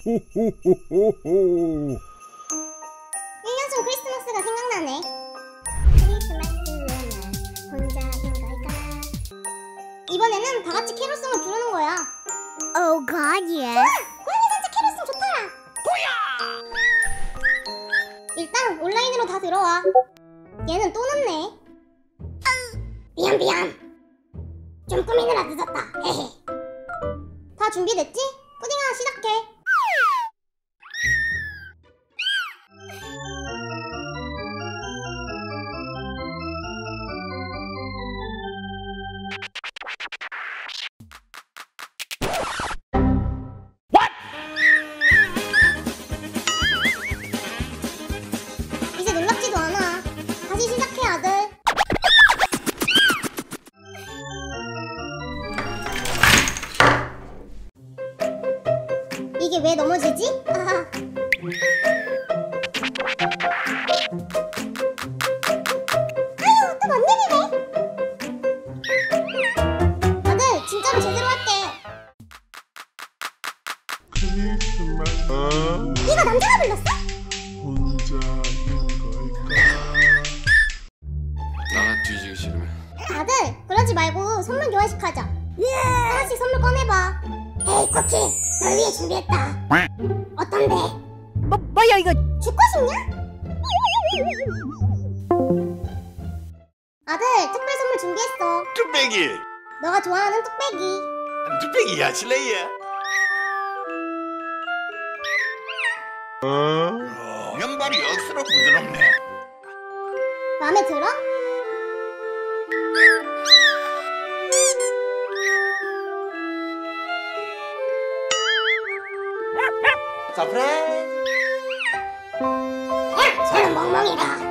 호호호호호. 1년 전 크리스마스가 생각나네. 크리스마스는 혼자인 걸까? 이번에는 다 같이 캐롤송을 부르는 거야. Oh God, yes. 고양이 산책 캐롤송 좋더라. 일단 온라인으로 다 들어와. 얘는 또 늦네. 미안. 좀 꾸미느라 늦었다. 헤헤. 다 준비됐지? 푸딩아 시작해. 이제 놀랍지도 않아. 다시 시작해 아들. 이게 왜 넘어지지? 아하. 아유 또 뭔 일이래? 아들 진짜로 제대로 할게. 크리스마스 네가 남자가 불렀어? 혼자인 걸까? 나가 뒤지기 싫으면 아들 그러지 말고 선물 교환식 하자. 하나씩 선물 꺼내봐. 에이 쿠키 널 위해 준비했다. 어떤데? 뭐야 이거? 죽고 싶냐? 아들 특별 선물 준비했어. 뚝배기 너가 좋아하는 뚝배기. 뚝배기야 실례야 면발이 억수로 부드럽네. 마음에 들어? 서프라이즈. 손은 멍멍이라.